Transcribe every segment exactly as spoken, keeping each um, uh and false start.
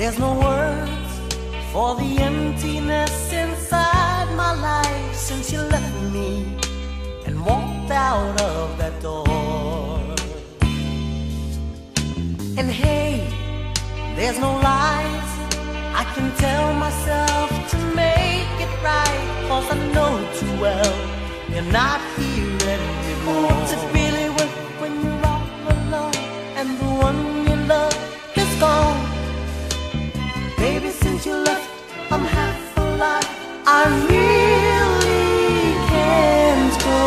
There's no words for the emptiness inside my life since you left me and walked out of that door. And hey, there's no lies I can tell myself to make it right, 'cause I know too well you're not here anymore. What's it really worth when you're all alone and the one you love is gone? Baby, since you left, I'm half alive. I really can't go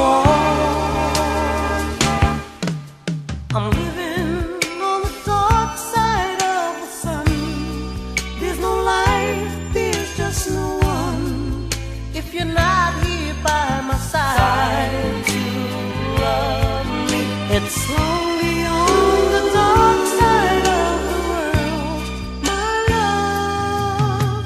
on. I'm living on the dark side of the sun. There's no life, there's just no one. If you're not here by my side to love me, it's lonely on the dark side of the world, my love.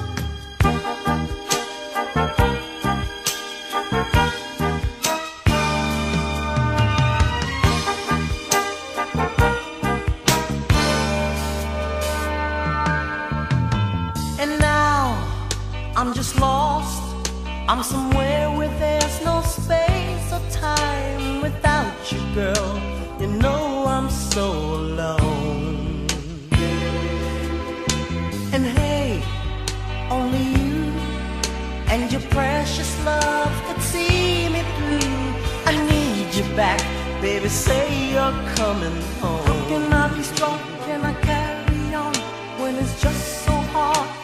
And now I'm just lost. I'm somewhere where there's no space or time without you, girl. You know I'm so alone. And hey, only you and your precious love could see me through. I need you back, baby, say you're coming home. How can I be strong, can I carry on when it's just so hard